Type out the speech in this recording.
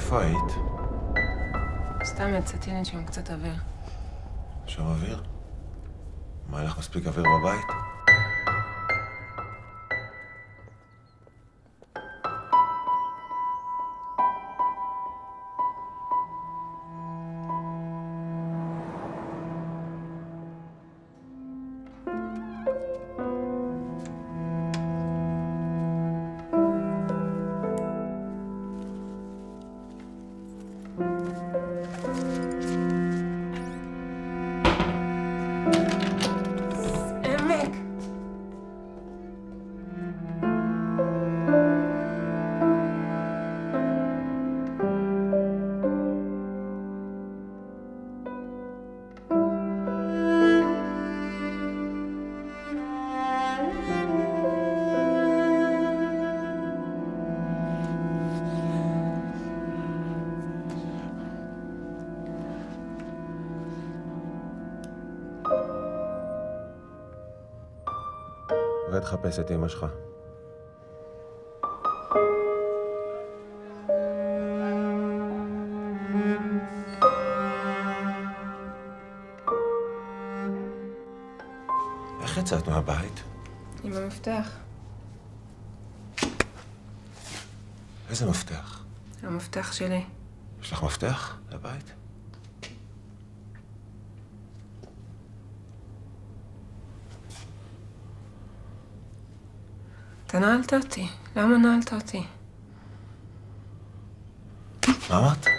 איפה היית? סתם יצאתי לנשום קצת אוויר. שם אוויר? מה, אין לך מספיק אוויר בבית? ותחפש את אמא שלך. איך יצאת מהבית? עם המפתח. איזה מפתח? המפתח שלי. יש לך מפתח לבית? אתה נעלת אותי. למה נעלת אותי? מה אמרת?